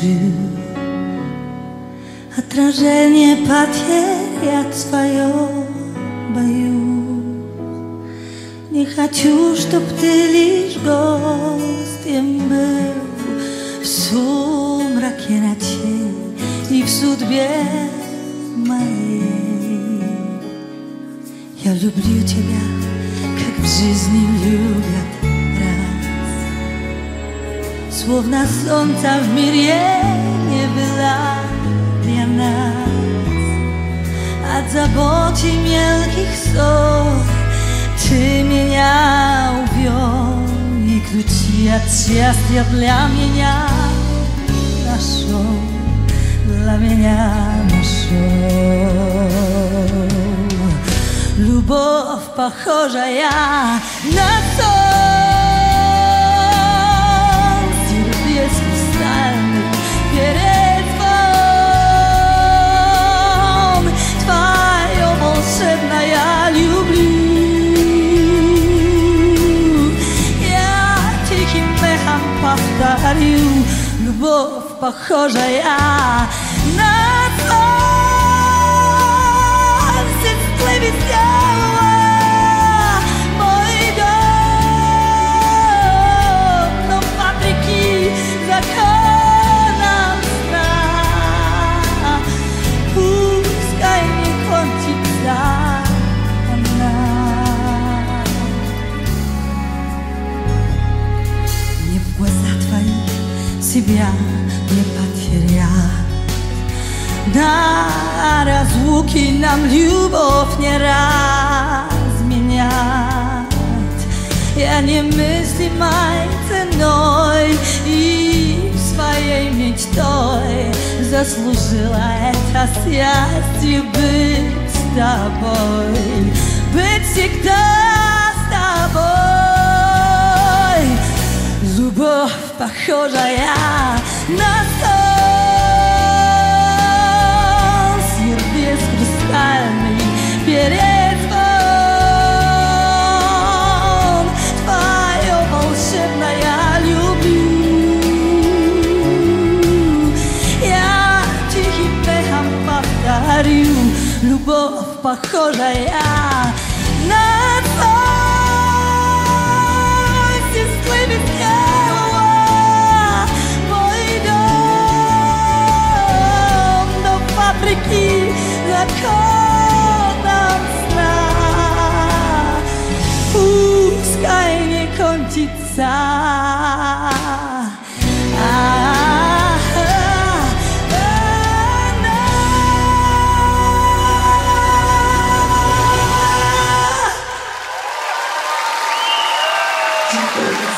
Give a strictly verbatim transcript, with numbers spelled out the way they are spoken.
жил. Отражение потерь я твое боюсь. Не хочу, чтоб ты лишь гостем был в сумраке ночей и в судьбе моей. Я люблю тебя, как в жизни любят раз. Словно солнца в мире не было для нас. От забот и мелких ссор ты меня увел, и ключи от счастья для меня нашел, для меня нашел. Любовь, похожая на сон, сердец хрустальный перезвон, твое волшебная любовь. Повторю, любовь, похожая на сон, сестры весела, мой дом, но вопреки законам сна, пускай не кончится она. Себя не потерять, на разлуки нам любовь не разменять. Я немыслимой ценой и своей мечтой заслужила это счастье быть с тобой, быть всегда с тобой. Любовь, похожая на сон, сердец хрустальный перезвон, твое волшебная любовь. Я тихим эхом повторю, любовь, похожая на сон, сестры весны. Вопреки законам сна, пускай не кончится. Thank you.